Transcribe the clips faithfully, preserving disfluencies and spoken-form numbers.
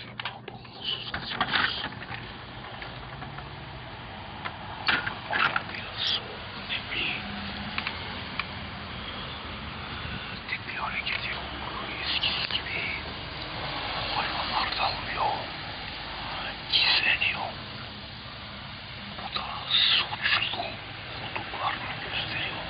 Sabah burnumuzu satıyoruz. Hava biraz soğuk, nemli. Tek bir hareket yok. Eskisi gibi. Hayvanlar dalmıyor. Gizleniyor. Bu da suçlu olduklarını gösteriyor.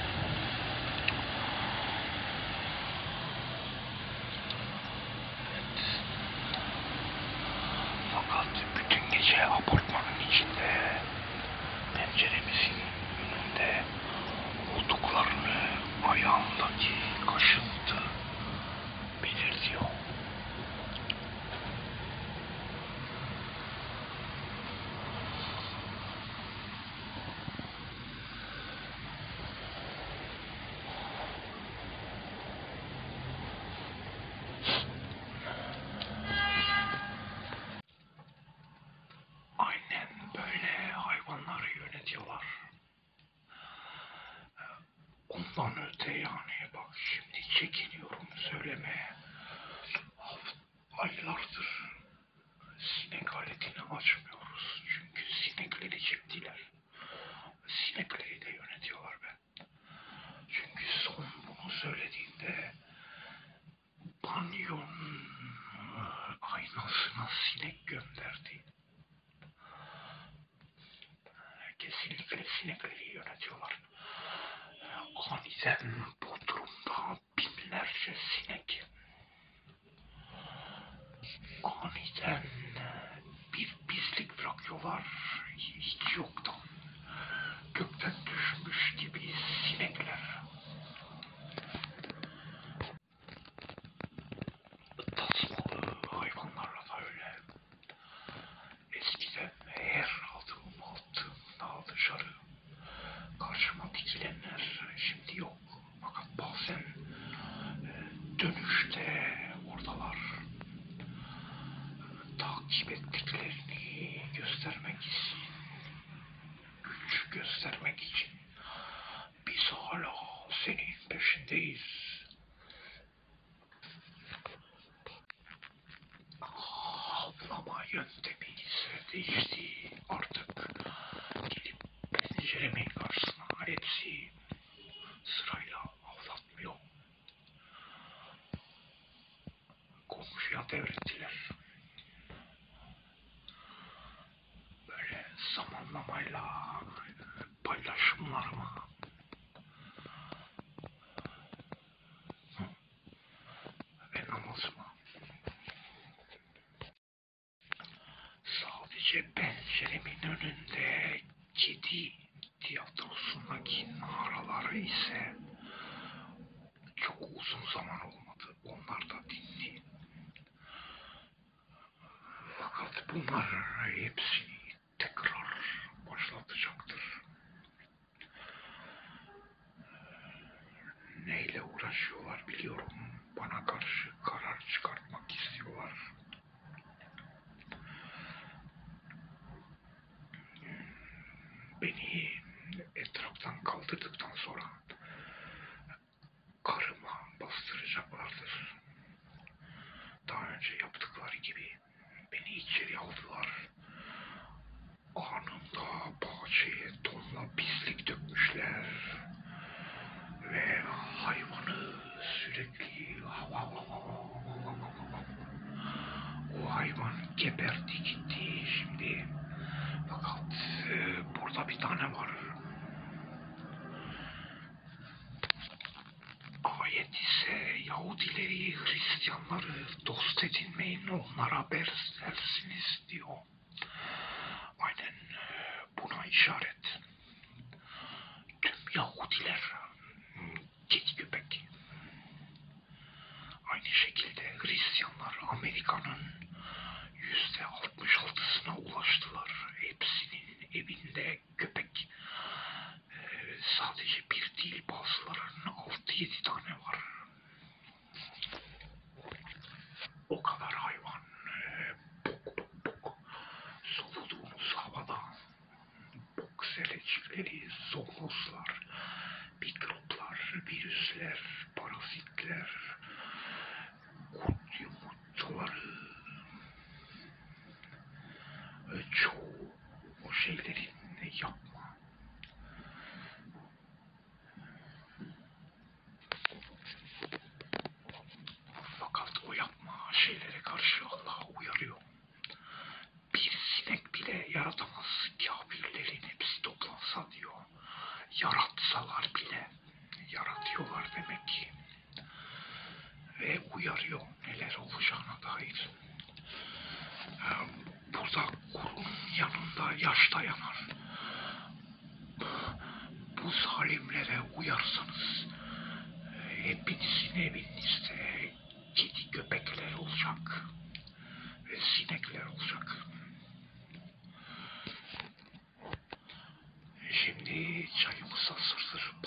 Fakat bütün gece apartmanın içinde, penceremizin önünde olduklarını ayağındaki kaşıntı belirtiyor. Aynen böyle hayvanları yönetiyorlar. Ondan öte yani bak şimdi çekiniyorum söylemeye. Aylardır sinek aletini açmıyoruz. Çünkü sinekleri çektiler. Sinekleri de yönetiyorlar be. Çünkü son bunu söylediğinde banyonun aynasına sinek gönderdi. Kesinlikle sinekleri yönetiyorlar. Aniden Bodrum'da binlerce sinek. Aniden bir pislik bırakıyorlar. Hiç yoktan. Gökten düşmüş gibi sinekler. Tasmalı hayvanlarla da öyle. Eskiden her adımımı attığımda dışarı karşıma dikilenler şimdi yok. Fakat bazen dönüşte oradalar. Takip ettiklerini göstermek için, güç göstermek için biz hala senin peşindeyiz. Havlama yöntemi ise değişti artık. Gelip penceremin karşısına hepsi sırayla avlatmıyor. Komşuya devrettiler. Böyle zamanlamayla paylaşımlarıma ve namazıma sadece penceremin önünde kedi tiyatrosundaki naraları ise çok uzun zaman olmadı. Onlar da dinli. Fakat bunlar hepsini tekrar başlatacaktır. Neyle uğraşıyorlar biliyorum. Bana karşı karar çıkartmak istiyorlar. Beni etraftan kaldırdıktan sonra karıma bastıracaklardır. Daha önce yaptıkları gibi beni içeri aldılar. Anında bahçeye tonla pislik dökmüşler. Ve hayvanı sürekli o hayvan geberdi gitti şimdi. Fakat e, burada bir tane var. Ayet ise Yahudileri, Hristiyanları dost edinmeyin, onlara haber versiniz diyor. Aynen buna işaret. Tüm Yahudiler kedi köpek. Aynı şekilde Hristiyanlar Amerika'nın yüzde altmış altısına ulaştılar. Hepsinin evinde köpek. Ee, sadece bir değil, bazılarının altı yedi tane var. O kadar hayvan. Ee, bok bok bok. Soluduğunuz havada. Bok serecikleri, zoonozlar, mikroplar, virüsler, parazitler, kurt yumurtaları şeyleri yapma. Fakat o yapma şeylere karşı Allah uyarıyor. Bir sinek bile yaratamaz kafirlerin hepsi toplansa diyor. Yaratsalar bile yaratıyorlar demek ki. Ve uyarıyor neler olacağına dair. Burada kurun yanında yaş dayanan bu zalimlere uyarsanız hepinizin evinizde kedi köpekler olacak ve sinekler olacak. Şimdi çayımız hazırdır.